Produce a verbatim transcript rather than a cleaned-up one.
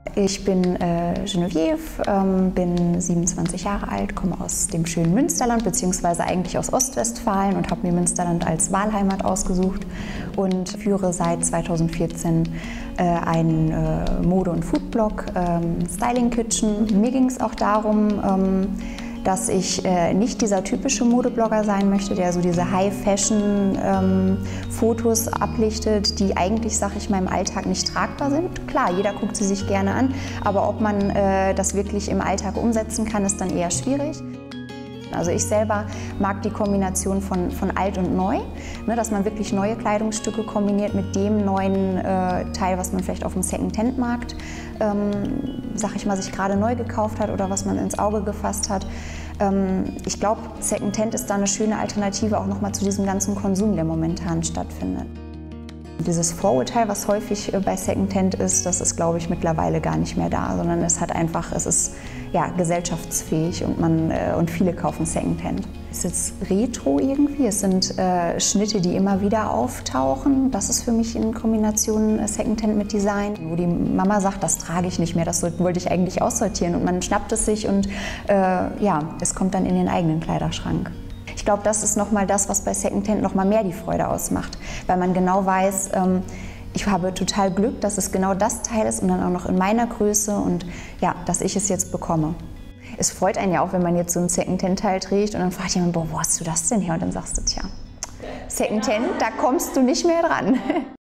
Ich bin äh, Genevieve, ähm, bin siebenundzwanzig Jahre alt, komme aus dem schönen Münsterland, beziehungsweise eigentlich aus Ostwestfalen und habe mir Münsterland als Wahlheimat ausgesucht und führe seit zweitausendvierzehn äh, einen äh, Mode- und Foodblog, ähm, Styling Kitchen. Mir ging es auch darum, ähm, dass ich äh, nicht dieser typische Modeblogger sein möchte, der so diese High-Fashion-Fotos ähm, ablichtet, die eigentlich, sag ich mal, im Alltag nicht tragbar sind. Klar, jeder guckt sie sich gerne an, aber ob man äh, das wirklich im Alltag umsetzen kann, ist dann eher schwierig. Also ich selber mag die Kombination von, von alt und neu, ne, dass man wirklich neue Kleidungsstücke kombiniert mit dem neuen äh, Teil, was man vielleicht auf dem Second-Hand-Markt, ähm, sag ich mal, sich gerade neu gekauft hat oder was man ins Auge gefasst hat. Ähm, ich glaube, Second-Hand ist da eine schöne Alternative auch nochmal zu diesem ganzen Konsum, der momentan stattfindet. Dieses Vorurteil, was häufig bei Secondhand ist, das ist, glaube ich, mittlerweile gar nicht mehr da, sondern es hat einfach, es ist ja, gesellschaftsfähig und, man, äh, und viele kaufen Secondhand. Es ist retro irgendwie, es sind äh, Schnitte, die immer wieder auftauchen. Das ist für mich in Kombination Secondhand mit Design, wo die Mama sagt, das trage ich nicht mehr, das wollte ich eigentlich aussortieren und man schnappt es sich und äh, ja, es kommt dann in den eigenen Kleiderschrank. Ich glaube, das ist nochmal das, was bei Secondhand nochmal mehr die Freude ausmacht, weil man genau weiß, ähm, ich habe total Glück, dass es genau das Teil ist und dann auch noch in meiner Größe und ja, dass ich es jetzt bekomme. Es freut einen ja auch, wenn man jetzt so ein Secondhand-Teil trägt und dann fragt jemand, boah, wo hast du das denn her? Und dann sagst du, tja, Secondhand, da kommst du nicht mehr dran.